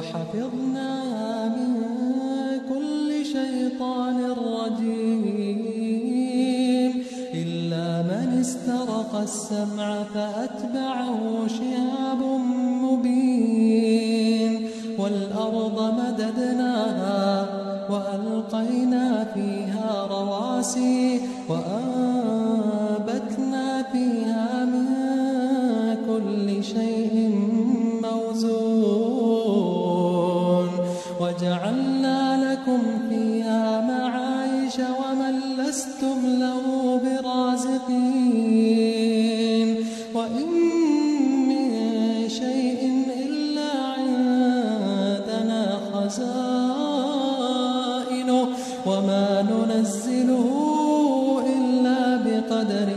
وحفظناها من كل شيطان رجيم إلا من استرق السمع فأتبعه شهاب مبين والأرض مددناها وألقينا فيها رواسي وأنبتنا فيها من كل شيء موزون وجعلنا لكم فيها معايش ومن لستم له برازقين وإن من شيء إلا عندنا خزائنه وما ننزله إلا بقدر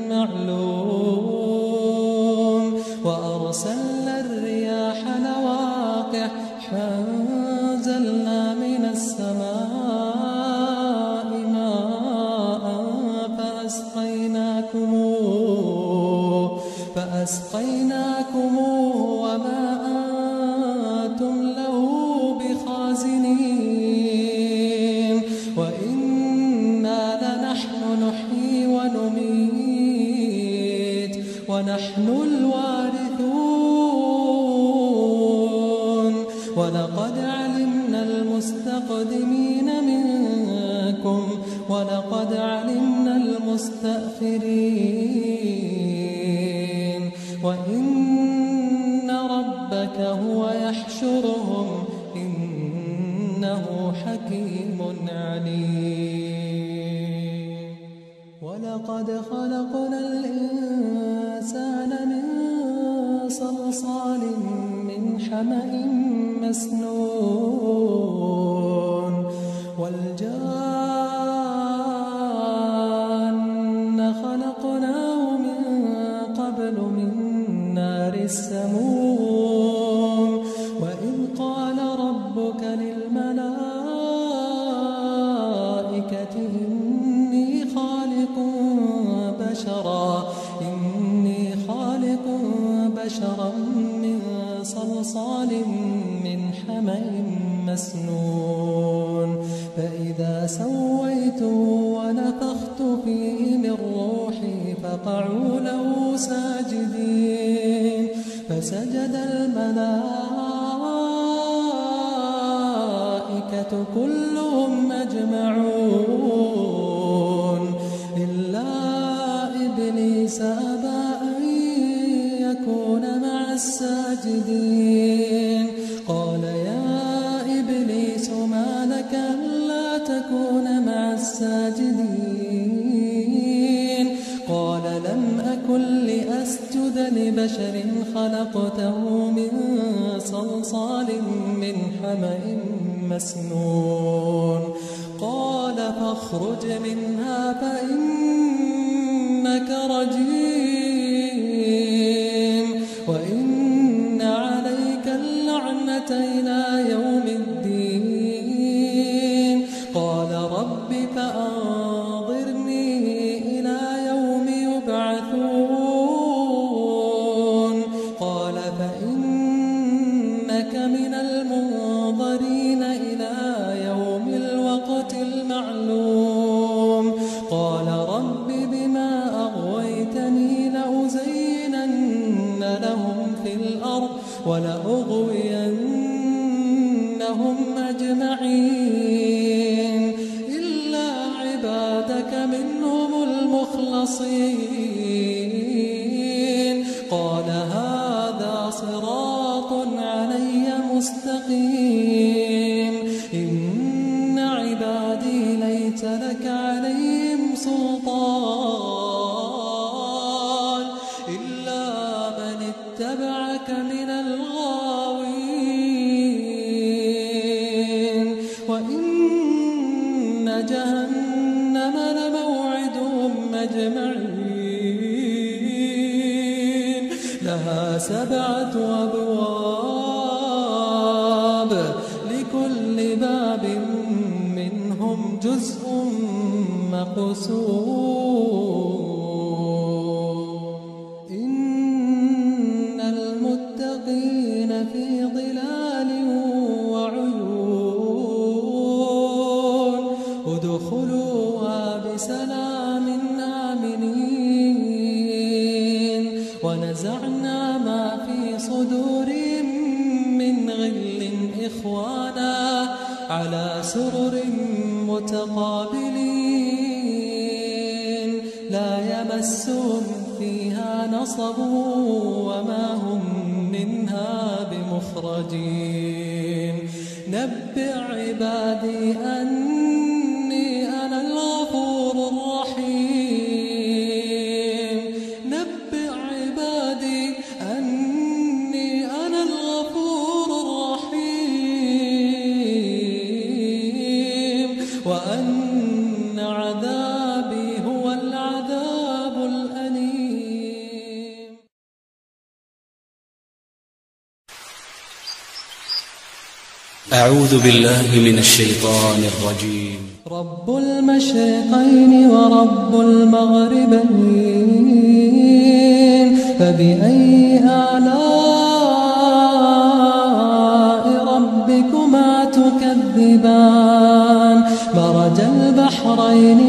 معلوم وأرسلنا الرياح لواقح فأنزلنا من السماء ماء فأسقيناكموه وما أنتم له بخازنين وإنا لنحن نحيي ونميت ونحن الوارثون ولقد علمنا المستقدمين منكم ولقد علمنا المستأخرين وإن ربك هو يحشرهم إنه حكيم عليم ولقد خلقنا الإنسان من صلصال من حمأ مسنون والجان خلقناه من قبل من نار السموم وإذ قال ربك للملائكة إني خالق بشرا من صلصال من حمأ مسنون فإذا سويته ونفخت فيه من روحي فقعوا له ساجدين فسجد الملائكة كلهم أجمعون إلا إبليس أبى أن يكون مع الساجدين قال يا إبليس ما لك ألا تكون مع الساجدين قال لم أكن لأسجد لبشر خلقته من صلصال من حمأ مسنون قال فاخرج منها فإنك رجيم وإن عليك اللعنة إلى يوم الدين قال رب فأنظرني إلى يوم يبعثون قال فإنك من المنظرين إلى يوم الوقت المعلوم قال رب بما أغويتني لأزينن لهم في الأرض ولأغوينهم أجمعين إلا عبادك منهم المخلصين قال هذا صراط علي مستقيم إن عبادي ليس لك عليهم سلطان إلا من اتبعك من الغاوين وإن جهنم لموعدهم أجمعين لها 7 أبواب لكل باب منهم جزء مقسوم إن المتقين في ظلال ادخلوها بسلام آمنين ونزعنا ما في صدورهم من غل إخوانا على سرر متقابلين لا يمسهم فيها نصب وما هم منها بمخرجين نبئ عبادي أني أنا الغفور الرحيم نبئ عبادي أني أنا الغفور الرحيم وأن عذابي هو العذاب الأليم. أعوذ بالله من الشيطان الرجيم. رب المشرقين ورب المغربين فبأي آلاء ربكما تكذبان مرج البحرين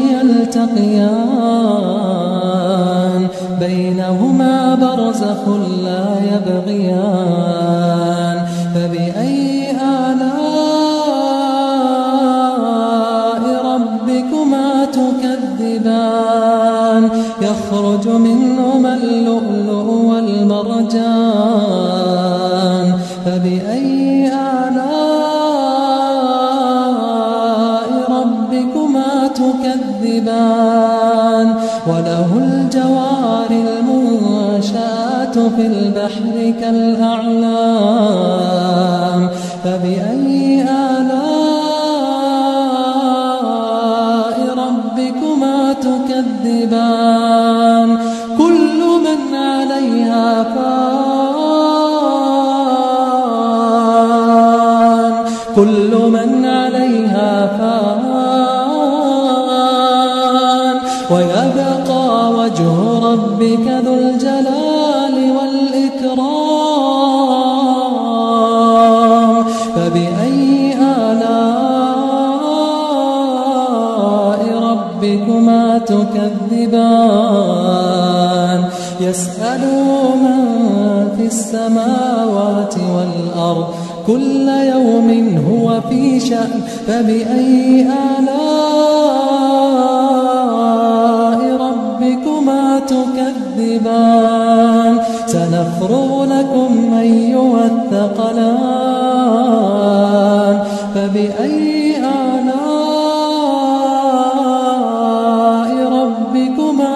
يلتقيان بينهما برزخ لا يبغيان فبأي آلاء ربكما تكذبان يخرج منهما اللؤلؤ والمرجان فبأي آلاء ربكما تكذبان وله الجوار المنشآت في البحر كالأعلام فبأي آلاء ربكما تكذبان كل من عليها فان كل من عليها فان ويبقى وجه ربك ذو الجلال والإكرام فبأي آلاء ربكما تكذبان يسأله من في السماوات والأرض كل يوم هو في شأن فبأي آلاء ربكما تكذبان سنفرغ لكم أيها الثقلان فبأي آلاء ربكما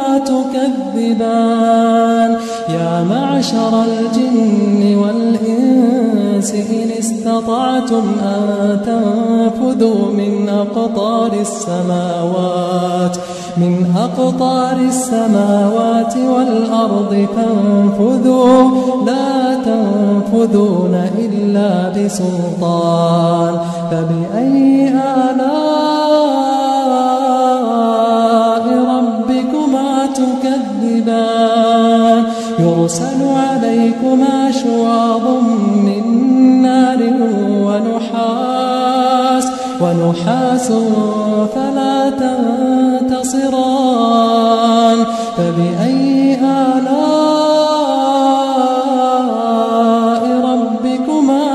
تكذبان يا معشر الجن والإنس إن استطعتم أن تنفذوا من أقطار السماوات والأرض فانفذوا لا تنفذون إلا بسلطان فبأي آلاء ربكما تكذبان يرسل عليكما شواظ من نار ونحاس فلا تنتصران فبأي آلاء ربكما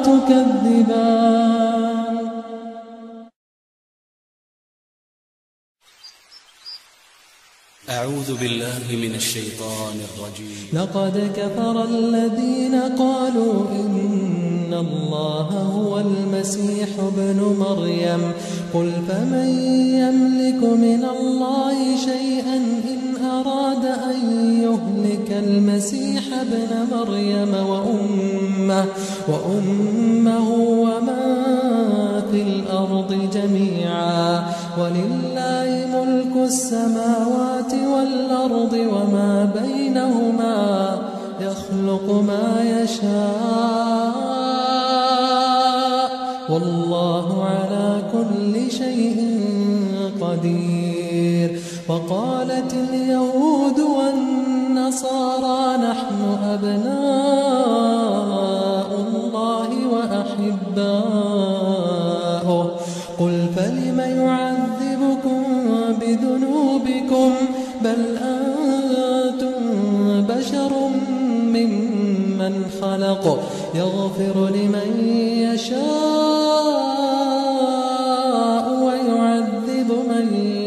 تكذبان. أعوذ بالله من الشيطان الرجيم. لقد كفر الذين قالوا إن الله هو المسيح ابن مريم قل فمن يملك من الله شيئا إن أراد أن يهلك المسيح ابن مريم وأمه ومن في الأرض جميعا ولله ملك السماوات والأرض وما بينهما يخلق ما يشاء والله على كل شيء قدير. وقالت اليهود والنصارى نحن أبناء الله وأحباؤه قل فلم يعذب بل أنتم بشر ممن خلق يغفر لمن يشاء ويعذب من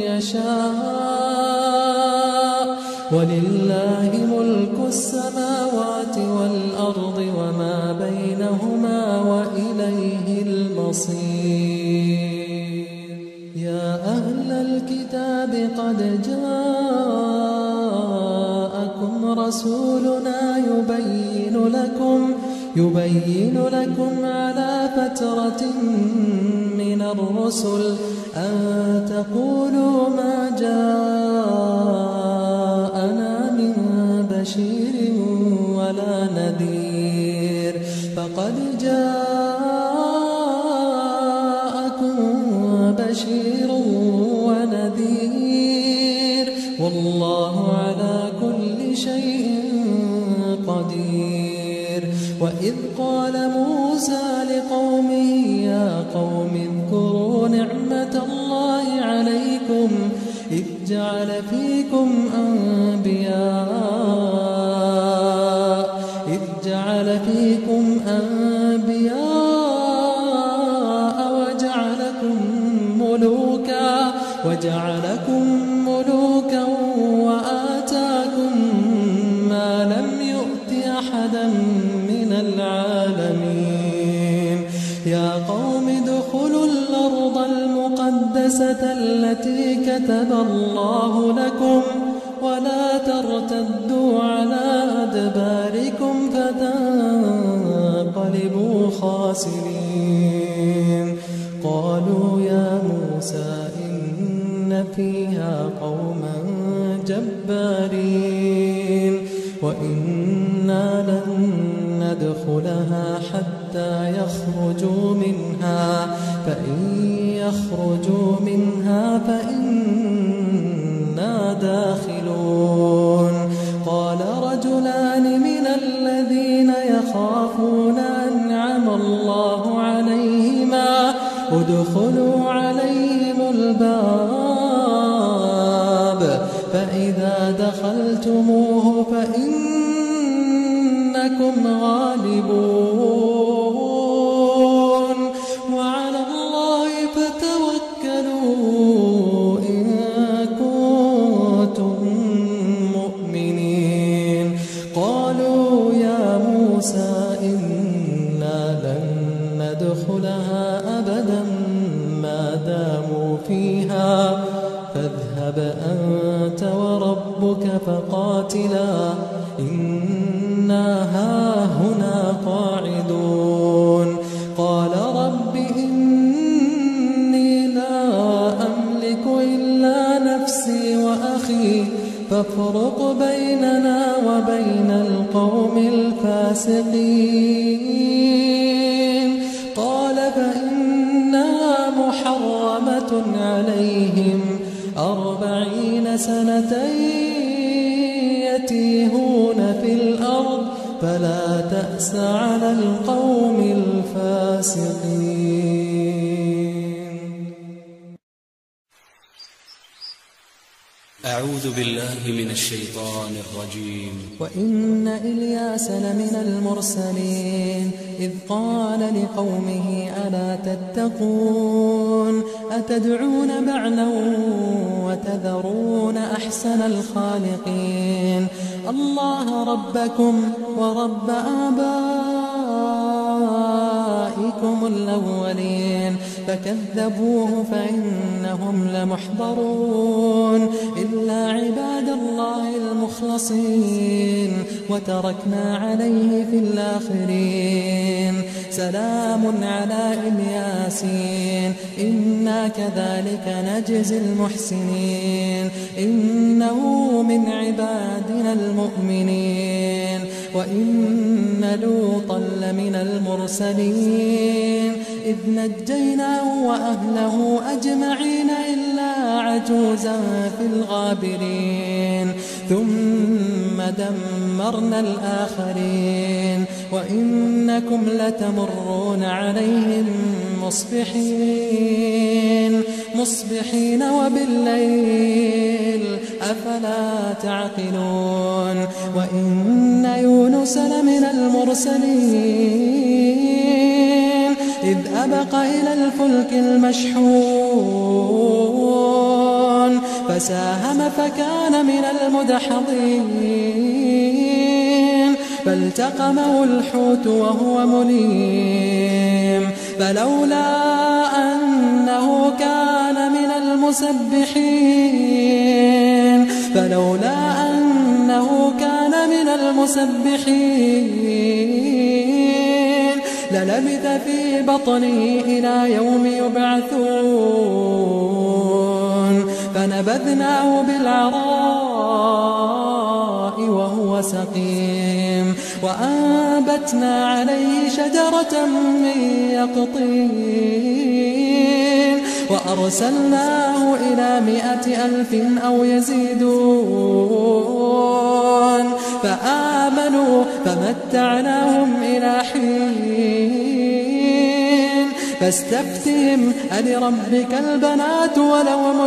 يشاء ولله ملك السماوات والأرض وما بينهما وإليه المصير. يا أهل الكتاب قد جاءكم رسولنا يبين لكم على فترة من الرسل أن تقولوا ما جاءنا من بشير ولا نذير فقد جاءكم بشير ونذير والله على كل شيء قدير. وإذ قال موسى لقومه يا قوم اذكروا نعمة الله عليكم إذ جعل فيكم أنبياء وجعلكم ملوكا وآتاكم ما لم يؤت أحدا من العالمين. يا قوم ادخلوا الأرض المقدسة التي كتب الله لكم ولا ترتدوا على أدباركم فتنقلبوا خاسرين. قالوا يا موسى إن فيها قوما جبارين وإنا لن ندخلها حتى يخرجوا منها فإن يخرجوا منها فإنا داخلون. قال رجلان من الذين يخافون أنعم الله عليهما ادخلوا عليهم الباب فإذا دخلتموه فإنكم غالبون وعلى الله فتوكلوا إن كنتم مؤمنين. قالوا يا موسى إنا لن ندخلها أبدا ما داموا فيها فاذهب أنت وربك فقاتلا إنا هاهنا قاعدون. قال رب إني لا أملك إلا نفسي وأخي فافرق بيننا وبين القوم الفاسقين. قال فإنها محرمة عليهم 40 سنة يتيهون في الأرض فلا تأس على القوم الفاسقين. أعوذ بالله من الشيطان الرجيم. وإن إلياس لمن المرسلين إذ قال لقومه ألا تتقون أتدعون بعلا وتذرون أحسن الخالقين الله ربكم ورب آبائكم الأولين فكذبوه فإنهم لمحضرون إلا عباد الله المخلصين وتركنا عليه في الآخرين سلام على إلياسين إنا كذلك نجزي المحسنين إنه من عبادنا المؤمنين وإن لوطا لمن المرسلين إذ نجيناه وأهله أجمعين إلا عجوزا في الغابرين ثم دمرنا الآخرين وإنكم لتمرون عليهم مصبحين وبالليل أفلا تعقلون وإن يونس لمن المرسلين إذ أبق إلى الفلك المشحون فساهم فكان من المدحضين فالتقمه الحوت وهو مليم فلولا أنه كان من المسبحين للبث في بطنه إلى يوم يبعثون فنبذناه بالعراء وهو سقيم وأنبتنا عليه شجرة من يقطين وأرسلناه إلى 100,000 أو يزيدون فآمنوا فمتعناهم إلى حين فاستفتهم ألربك البنات ولهم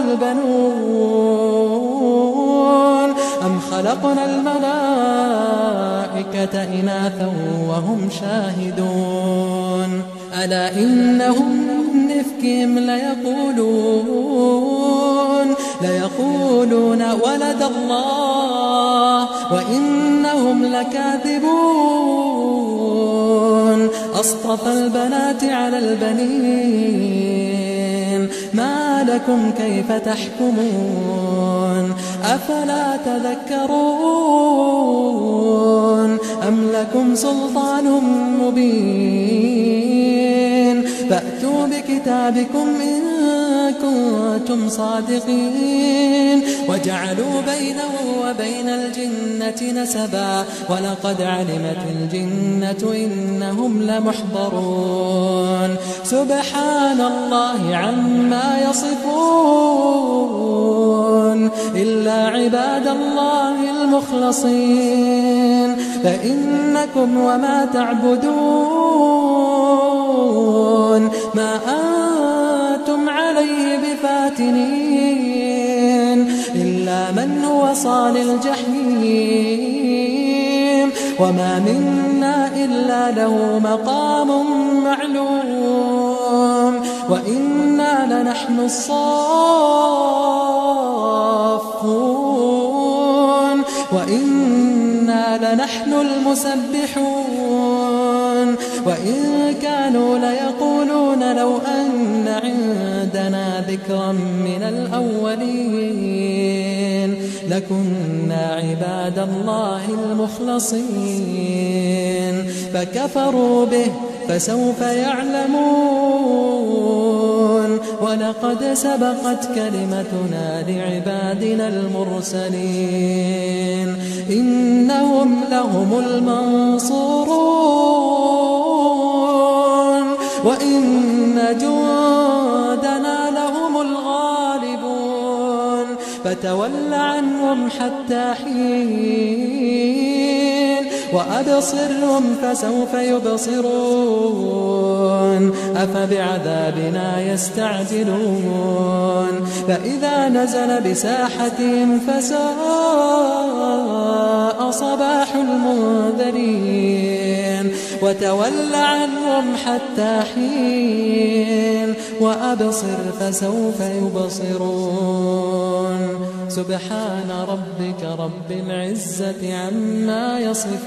البنون أم خلقنا الملائكة إناثا وهم شاهدون ألا إنهم من إفكهم ليقولون ولد الله وإنهم لكاذبون أصطفى البنات على البنين ما لكم كيف تحكمون أفلا تذكرون أم لكم سلطان مبين فأتوا بكتابكم إن كنتم صادقين وجعلوا بينه وبين الجنة نسبا ولقد علمت الجنة إنهم لمحضرون سبحان الله عما يصفون إلا عباد الله المخلصين فإنكم وما تعبدون ما أنتم عليه بفاتنين إلا من هو صال الجحيم وما منا إلا له مقام معلوم وإنا لنحن الصافون وإنا لنحن المسبحون وإن كانوا ليقولون لو أن عندنا ذكرا من الأولين لكنا عباد الله المخلصين فكفروا به فسوف يعلمون ولقد سبقت كلمتنا لعبادنا المرسلين إنهم لهم المنصورون وإن جندنا لهم الغالبون فتول عنهم حتى حين وأبصرهم فسوف يبصرون أفبعذابنا يستعجلون فإذا نزل بساحتهم فساء صباح المنذرين وتول عنهم حتى حين وأبصر فسوف يبصرون سبحان ربك رب العزة عما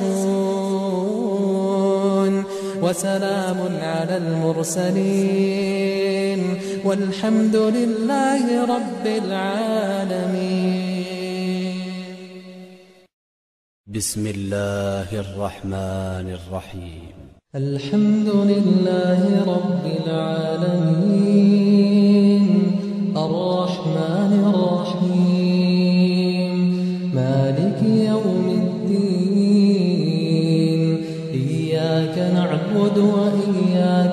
يصفون وسلام على المرسلين والحمد لله رب العالمين. بسم الله الرحمن الرحيم. الحمد لله رب العالمين الرحمن الرحيم مالك يوم الدين إياك نعبد وإياك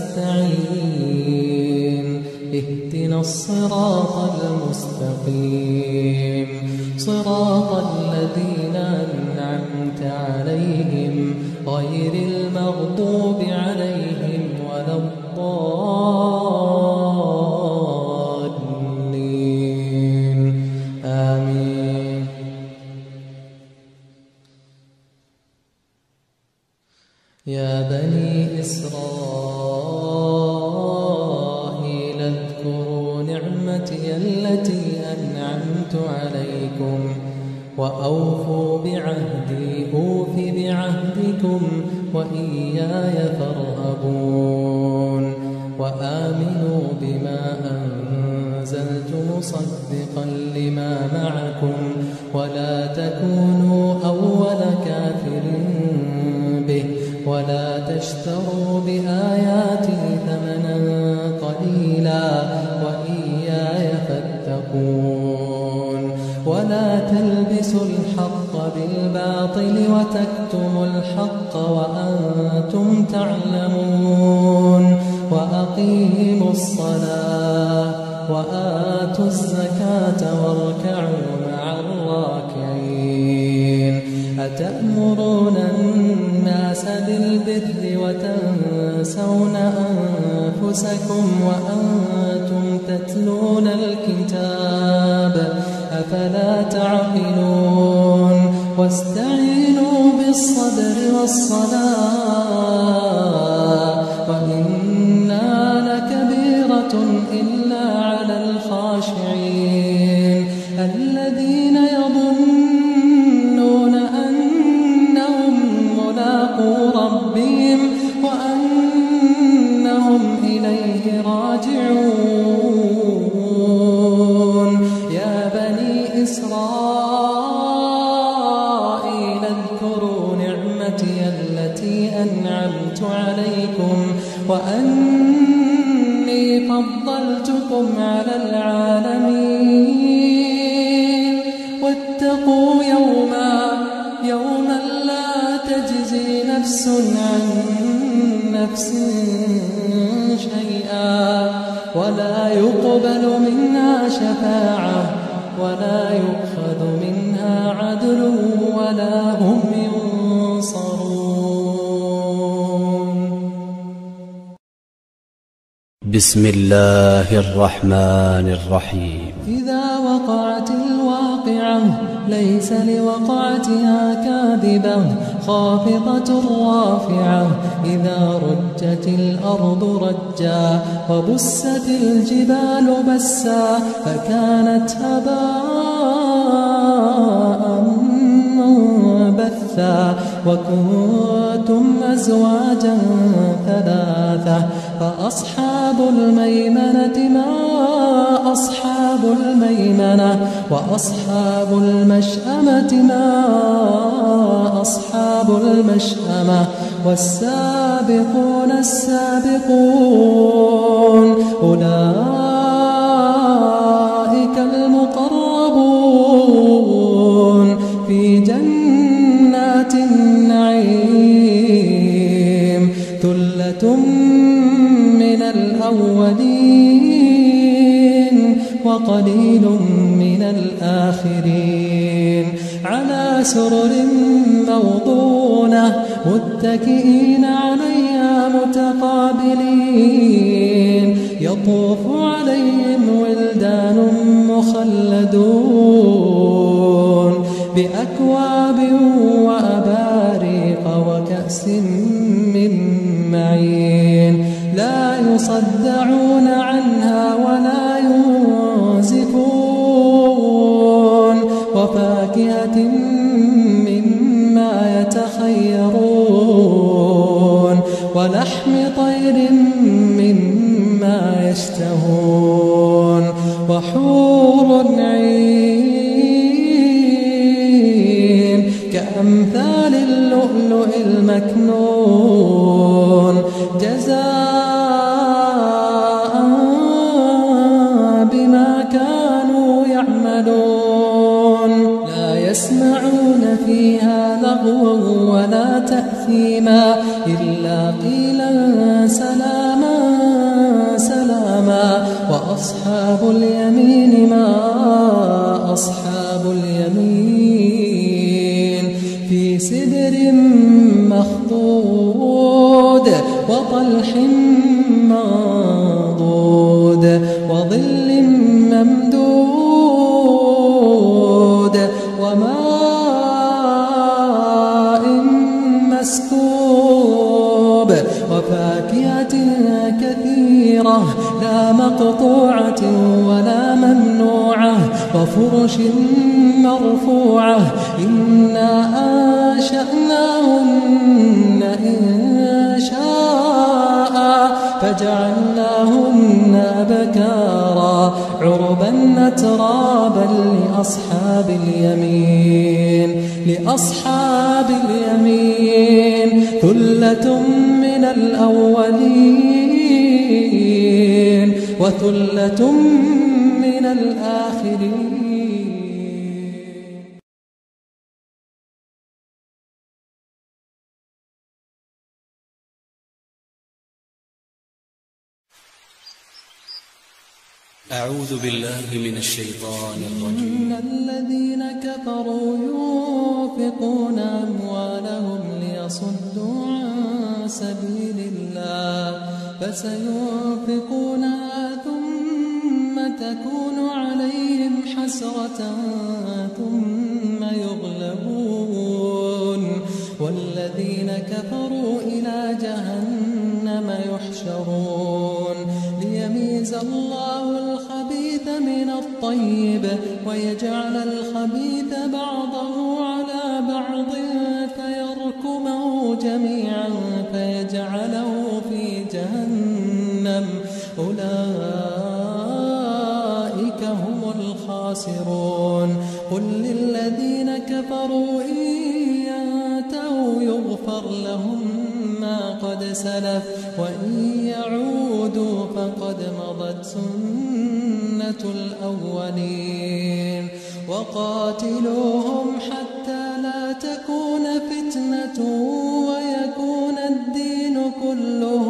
نستعين اهدنا الصراط المستقيم صراط الذين أنعمت عليهم غير المغضوب عليهم ولا الضالين إسرائيل اذكروا نعمتي التي أنعمت عليكم وأوفوا بعهدي أوف بعهدكم وإياي فارهبون وآمنوا بما أنزلت مصدقا لما معكم ولا تكونوا أول كافر به ولا تشتروا بآياتي ثمنا قليلا وإياي فاتقون ولا تلبسوا الحق بالباطل وتكتموا الحق وأنتم تعلمون وأقيموا الصلاة وآتوا الزكاة واركعوا مع الراكعين أتأمرون الناس بالبر وتنسون أنفسكم وأنتم تتلون الكتاب أفلا تعقلون واستعينوا بالصبر والصلاة وإنها لكبيرة إلا على الخاشعين الذين يظنون أنهم ملاقو ربهم وأنهم إليه راجعون يا بني إسرائيل اذكروا نعمتي التي أنعمت عليكم وأني فضلتكم على العالمين واتقوا يوما لا تجزي نفس عن نفس شيئا ولا يقبل منها شفاعة ولا يؤخذ منها عدل ولا هم ينصرون. بسم الله الرحمن الرحيم. إذا وقعت الواقعة ليس لوقعتها كاذبة خافضة رافعة إذا رجت الأرض رجا وبست الجبال بسا فكانت هباء منبثا وكنتم أزواجا ثلاثة فأصحاب الميمنة ما أصحاب الميمنة وأصحاب المشأمة ما أصحاب المشأمة والسابقون السابقون أولئك المقربون في جنات النعيم ثلة من الأولين وقليل من الآخرين على سرر موضونة متكئين عليها متقابلين يطوف عليهم ولدان مخلدون بأكواب وأباريق وكأس من معين لا يصدعون عنها ولا ينزفون وفاكهة مما يتخيرون ولحم طير مما يشتهون وحور عين كأمثال اللؤلؤ المكنون جزاء بما كانوا يعملون لا يسمعون فيها لغوا ولا تأثيما إلا قيلا سلاما سلاما وأصحاب اليمين ما أصحاب اليمين في سدر مخضود وطلح منضود وظل ممدود وماء مسكوب وفاكهة مطاعة ولا ممنوعة وفرش مرفوعة إنا أنشأناهن إنشاء فجعلناهن أبكارا عربا أترابا لأصحاب اليمين ثلة من الأولين وثلة من الآخرين. أعوذ بالله من الشيطان الرجيم. إن الذين كفروا ينفقون أموالهم ليصدوا عن سبيل الله فسينفقونها ثم تكون عليهم حسرة ثم يغلبون والذين كفروا إلى جهنم يحشرون ليميز الله الخبيث من الطيب ويجعل الخبيث بعضه على بعض فيركمه جميعا فيجعله في جهنم أولئك هم الخاسرون. قل للذين كفروا إن ينتهوا يغفر لهم ما قد سلف وإن يعودوا فقد مضت سنة الأولين وقاتلوهم حتى لا تكون فتنة ويكون الدين كله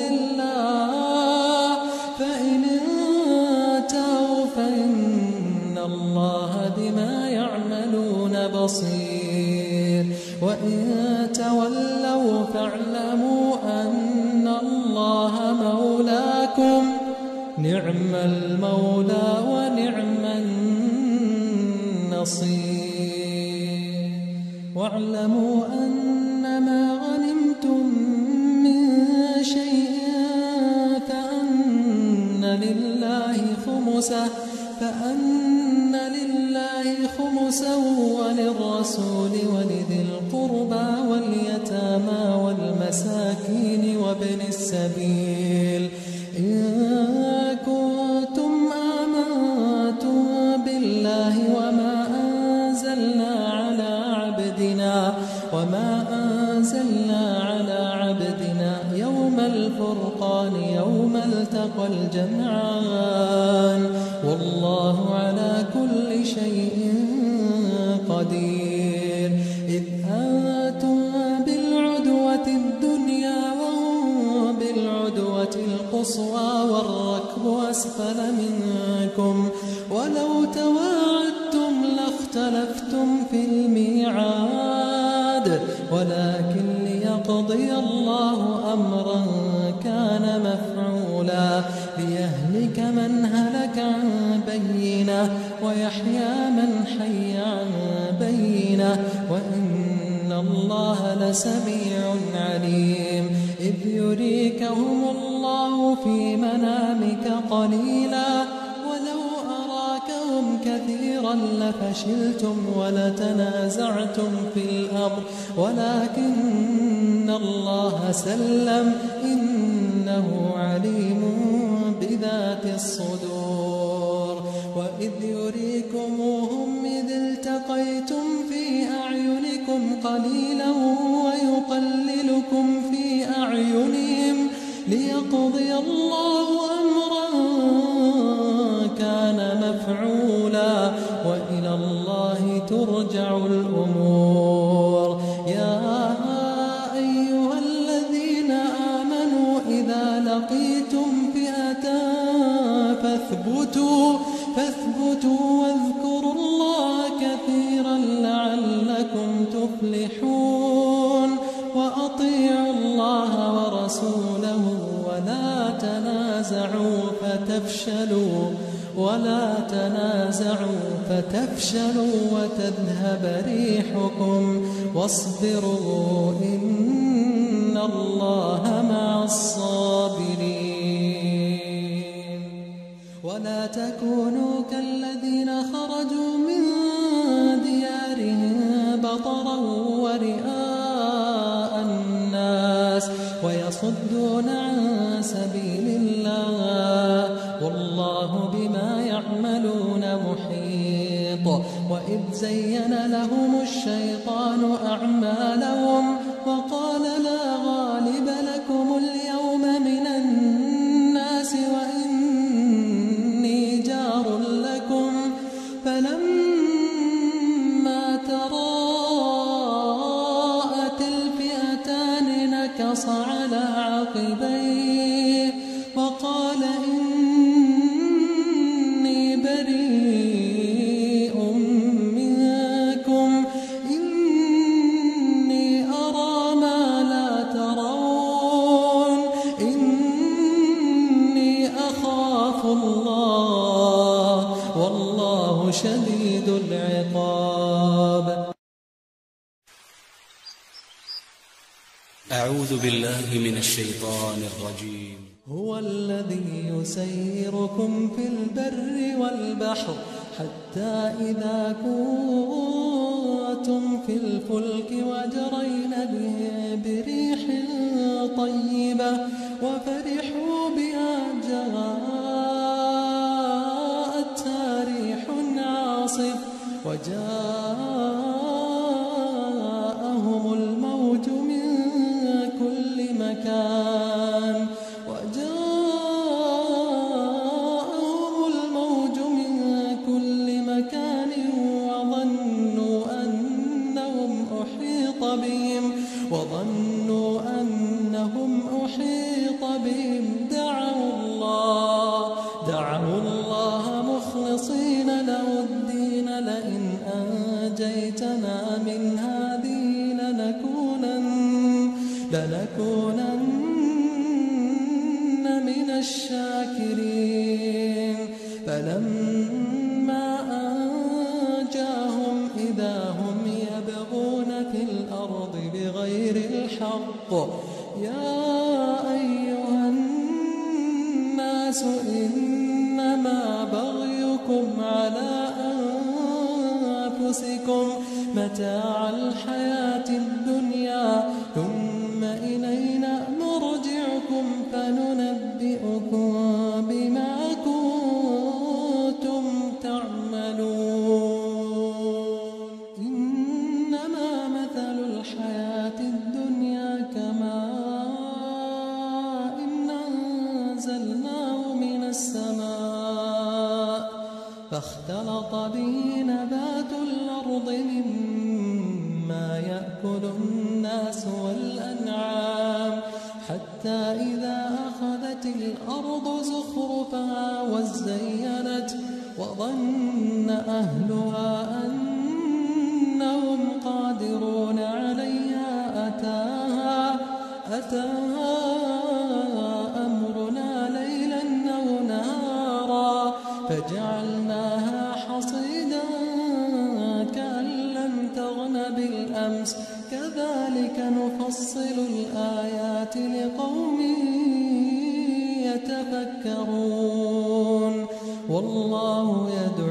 لله فإن انتهوا فإن الله بما يعملون بصير وإن تولوا فاعلموا أن الله مولاكم نعم المولى ونعم النصير. واعلموا أنما غنمتم من شيء فأن لله خمسه وللرسول ولذي القربى واليتامى والمساكين وابن السبيل إن كنتم آمنتم بالله وما أنزلنا على عبدنا يوم الفرقان يوم التقى الجمعان والله على كل شيء قدير. إذ أنتم بالعدوة الدنيا وهم بالعدوة القصوى والركب أسفل منكم ولو تواعدتم لاختلفتم في الميعاد ولكن ليقضي الله أمرا كان مفعولا ليهلك من هلك عن بينة ويحيى من حي عن بينة وإن الله لسميع عليم. إذ يريكهم الله في منامك قليلا ولو أراكهم كثيرا لفشلتم ولتنازعتم في الأمر ولكن الله سلم إنه عليم بذات الصدور. وإذ يريكموهم إذ التقيتم في أعينكم قليلا ويقللكم في أعينهم ليقضي الله أمرا كان مفعولا وإلى الله ترجع الأمور. يا أيها الذين آمنوا إذا لقيتم فئة فاثبتوا واذكروا الله كثيرا لعلكم تفلحون. وأطيعوا الله ورسوله ولا تنازعوا فتفشلوا وتذهب ريحكم واصبروا إن الله مع الصابرين. ولا تكونوا كالذين خرجوا من ديارهم بطرا ورئاء الناس ويصدون عن سبيل الله والله بما يعملون محيط. وإذ زين لهم الشيطان أعمالهم وقال لا غالب لكم اليوم من الناس وإني جار لكم فلما تراءت الفئتان نكص على عقبيه وقال إني بريء منكم إني أرى ما لا ترون إني أخاف الله والله شديد العقاب. أعوذ بالله من الشيطان الرجيم. هو الذي يسيركم في البر والبحر حتى إذا كنتم في الفلك وجرين بريح طيبة وفرحوا بها جاءتها ريح عاصف وجاءهم الموج من كل مكان وظنوا أنهم أحيط بهم دعوا الله مخلصين له الدين لئن أنجيتنا من هذه لنكونن من الشاكرين. فلما أنجاهم إذا هم يبغون في الأرض بغير الحق يا أيها الناس إنما بغيكم على أنفسكم متاع الحياة الدنيا ثم إلينا مرجعكم فننبئكم بما كنتم تعملون. إنما مثل الحياة الدنيا كماء أنزلناه من السماء فاختلط به نبات الأرض مما يأكل الناس والأنعام حتى إذا أخذت الأرض زخرفها وزينت وظن أهلها أنهم قادرون عليها أتاها أمرنا ليلا أو نهارا فجعلناها حصيدا كأن لم تغن بالأمس كذلك نفصل الآيات لقوم يتفكرون. والله يدعو